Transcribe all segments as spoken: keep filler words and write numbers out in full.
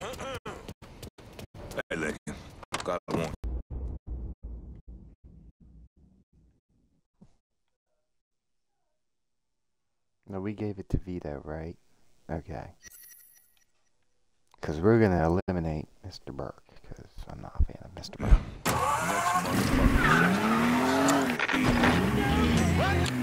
Hey, Lincoln. God, I want. No, we gave it to Vito, right? Okay. Because we're going to eliminate Mister Burke, because I'm not a fan of Mister Burke. Next motherfucker.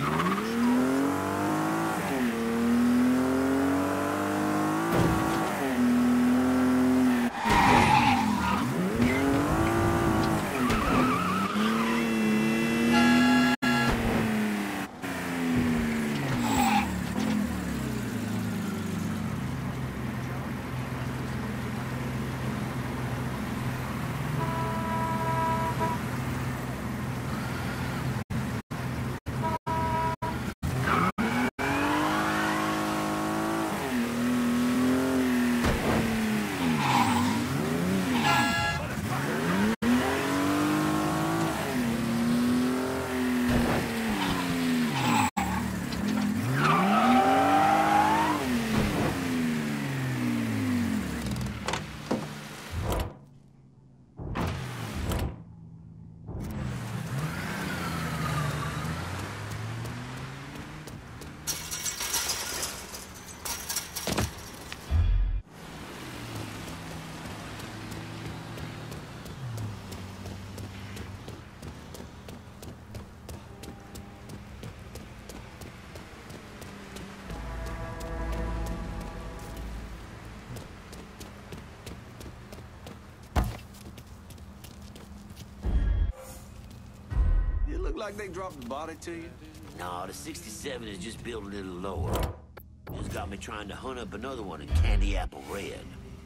Like they dropped the body to you? No, the sixty-seven is just built a little lower. Just got me trying to hunt up another one in Candy Apple Red.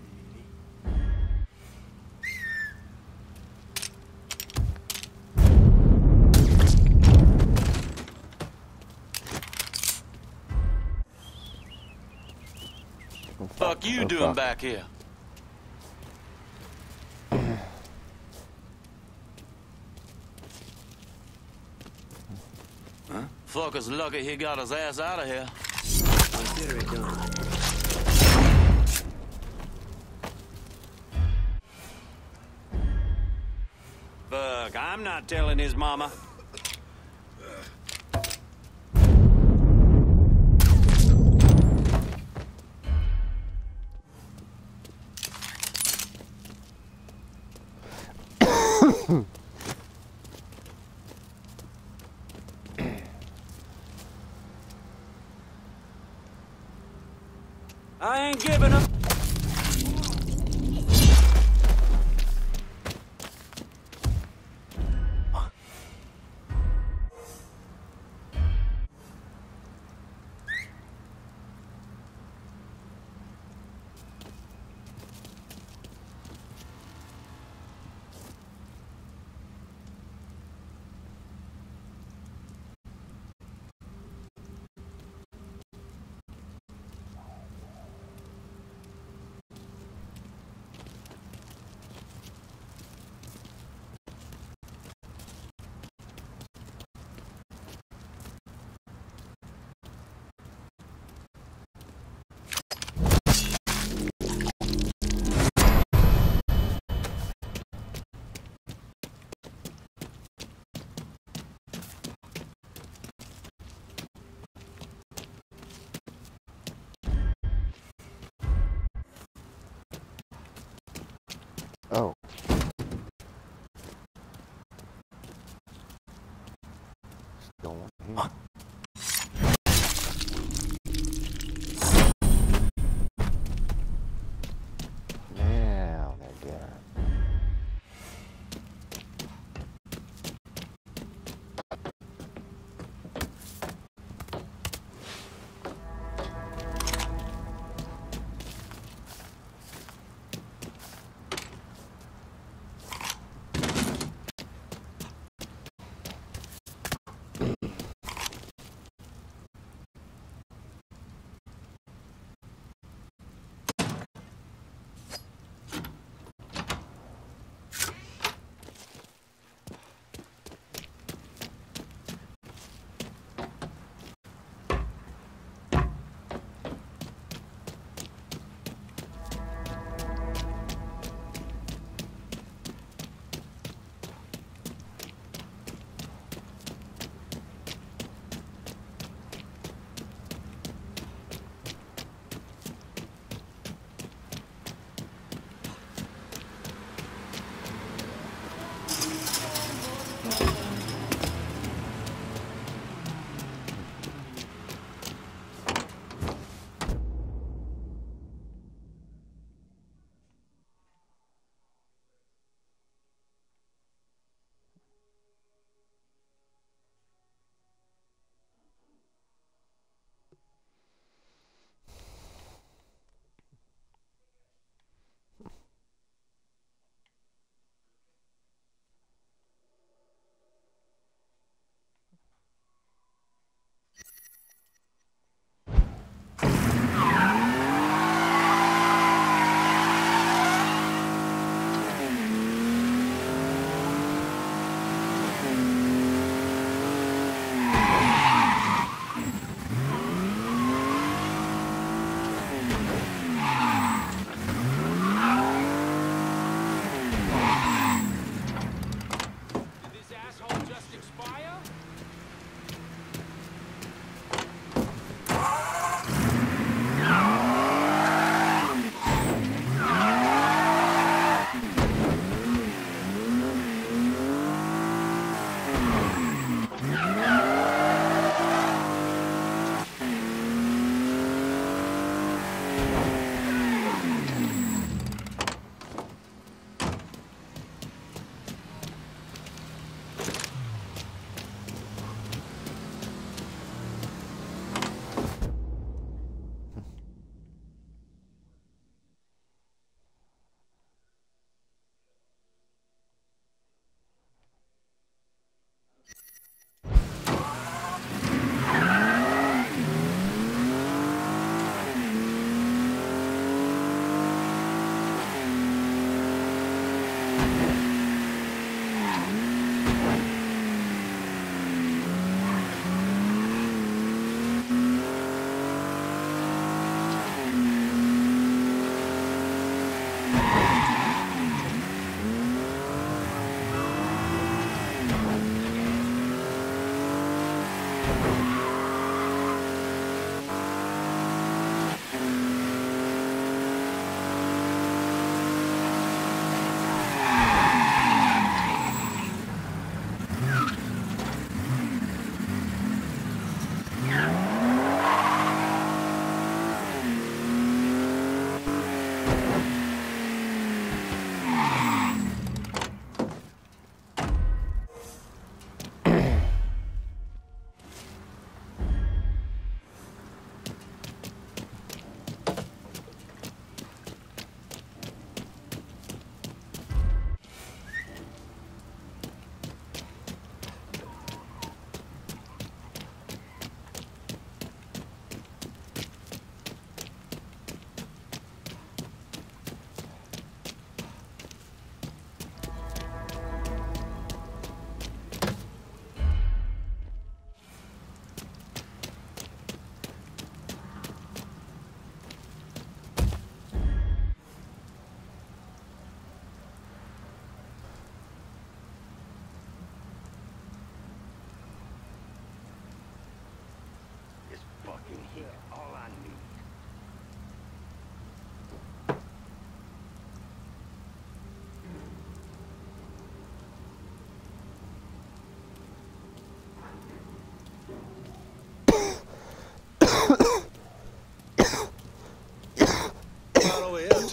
Oh, fuck you oh, doing fuck. back here? Huh? Fucker's lucky he got his ass out of here. Consider it done. Fuck, I'm not telling his mama. I ain't giving up. Oh. Still one here. Now they're done.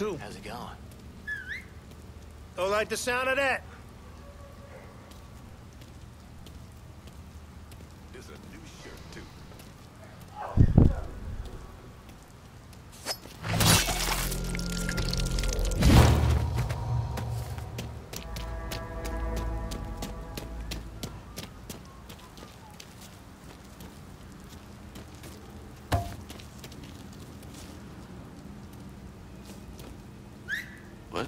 too. How's it going? Don't like the sound of that. There's a new shirt, too. What?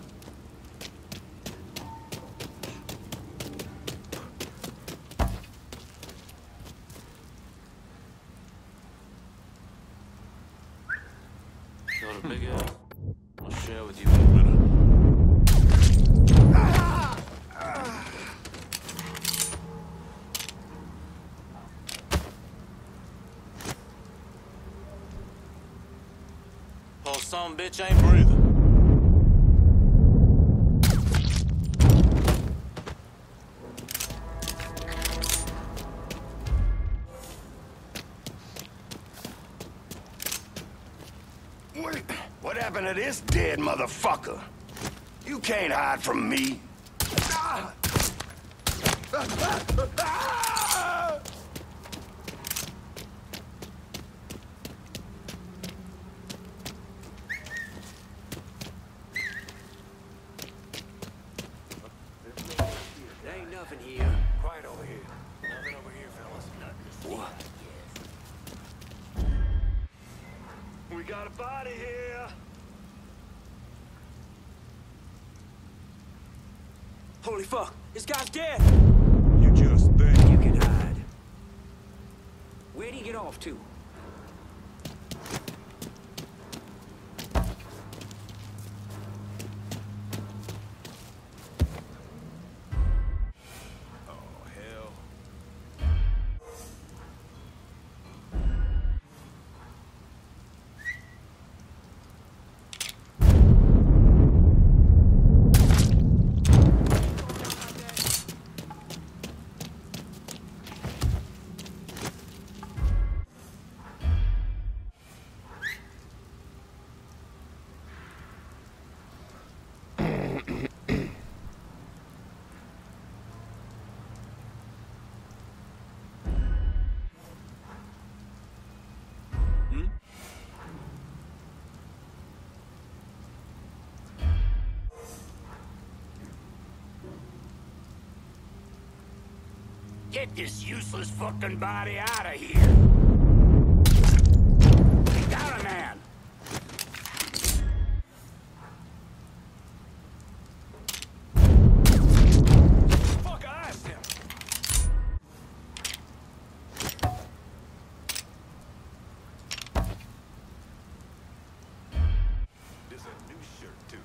Got a big ass. I'll share with you in a minute. Oh, some bitch ain't breathing. What, what happened to this dead motherfucker? You can't hide from me. Ah! Ah! There ain't nothing here. Quiet over here. Nothing over here, fellas. What? We got a body here. Holy fuck! This guy's dead! You just think. You can hide. Where'd he get off to? Oh, hell. Get this useless fucking body out of here. Got a man. Fuck, I asked him. There's a new shirt, too.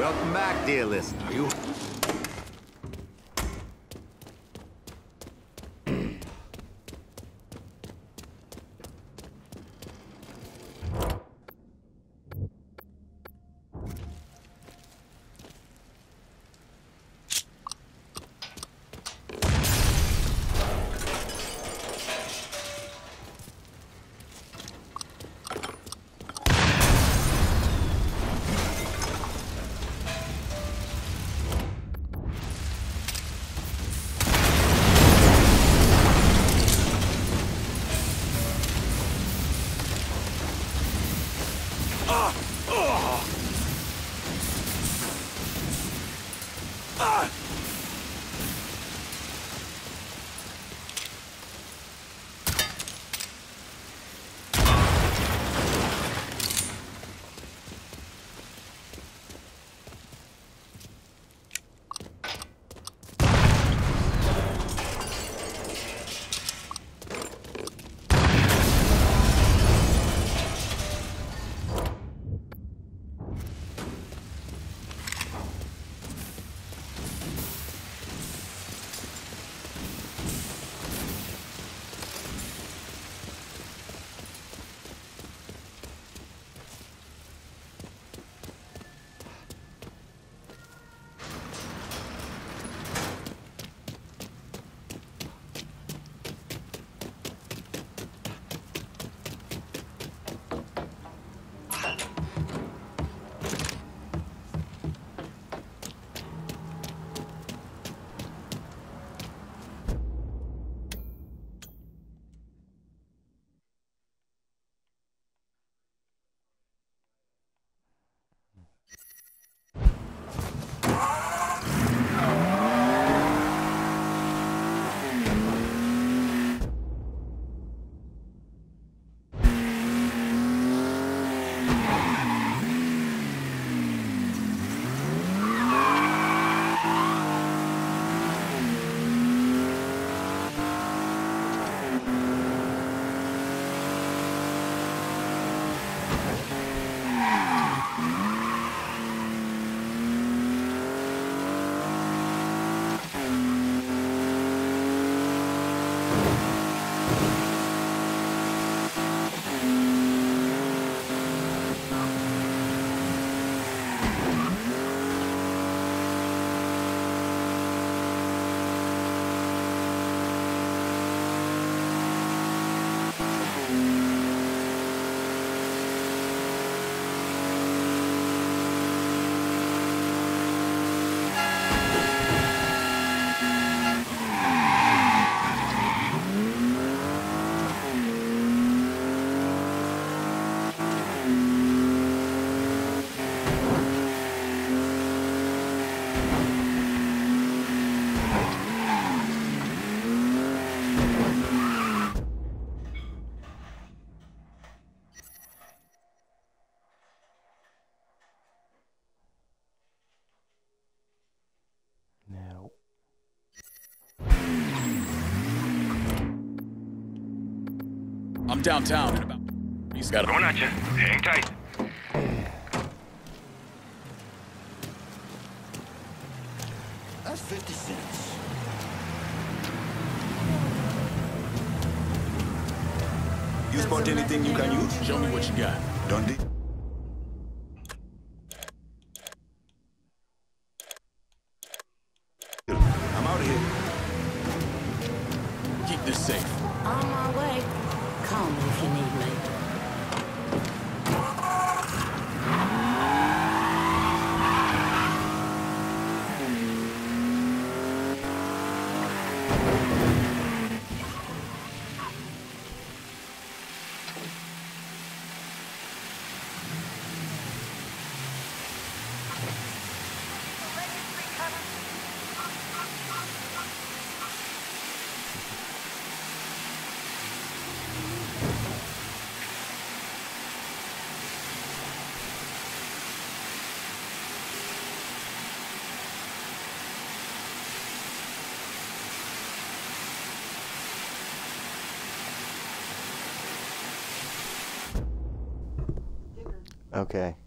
Welcome back, dear listener. You... I'm downtown in about... He's got a... Going at you. Hang tight. That's fifty cents. You spot anything you can use? Show me what you got. Dundee? I'm out of here. Keep this safe. On my way. Call me if you need me. Okay.